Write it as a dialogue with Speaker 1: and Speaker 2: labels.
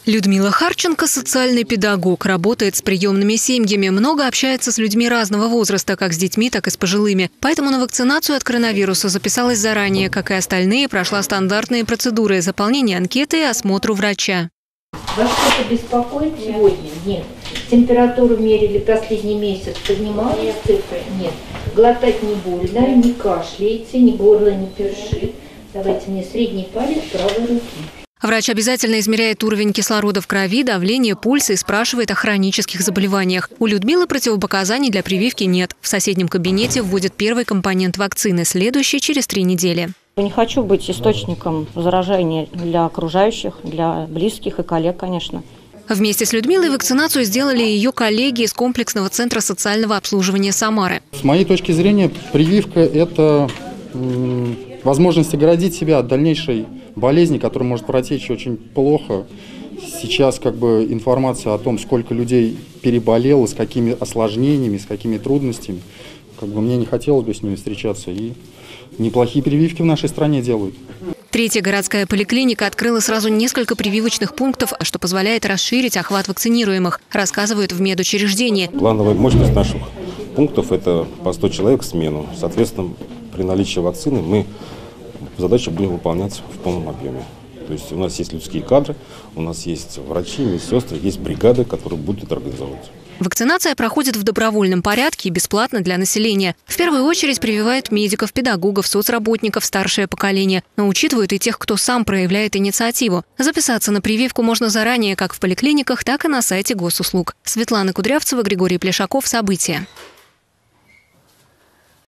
Speaker 1: Людмила Харченко – социальный педагог, работает с приемными семьями, много общается с людьми разного возраста, как с детьми, так и с пожилыми. Поэтому на вакцинацию от коронавируса записалась заранее, как и остальные, прошла стандартные процедуры – заполнение анкеты и осмотр у врача.
Speaker 2: Вас что-то беспокоит сегодня? Нет. Температуру мерили последний месяц, поднимались цифры? Нет. Глотать не больно, не кашляете, ни горло не першит. Давайте мне средний палец правой руки.
Speaker 1: Врач обязательно измеряет уровень кислорода в крови, давление, пульс и спрашивает о хронических заболеваниях. У Людмилы противопоказаний для прививки нет. В соседнем кабинете вводят первый компонент вакцины, следующий через 3 недели.
Speaker 3: Не хочу быть источником заражения для окружающих, для близких и коллег, конечно.
Speaker 1: Вместе с Людмилой вакцинацию сделали ее коллеги из комплексного центра социального обслуживания Самары.
Speaker 4: С моей точки зрения, прививка – это возможность оградить себя от дальнейшей болезни, которая может протечь очень плохо. Сейчас информация о том, сколько людей переболело, с какими осложнениями, с какими трудностями, мне не хотелось бы с ними встречаться. И неплохие прививки в нашей стране делают.
Speaker 1: Третья городская поликлиника открыла сразу несколько прививочных пунктов, что позволяет расширить охват вакцинируемых, рассказывают в медучреждении.
Speaker 5: Плановая мощность наших пунктов – это по 100 человек в смену. Соответственно, при наличии вакцины мы задачу будем выполнять в полном объеме. То есть у нас есть людские кадры, у нас есть врачи, медсестры, есть бригады, которые будут это организовывать.
Speaker 1: Вакцинация проходит в добровольном порядке и бесплатно для населения. В первую очередь прививают медиков, педагогов, соцработников, старшее поколение. Но учитывают и тех, кто сам проявляет инициативу. Записаться на прививку можно заранее как в поликлиниках, так и на сайте госуслуг. Светлана Кудрявцева, Григорий Плешаков. События.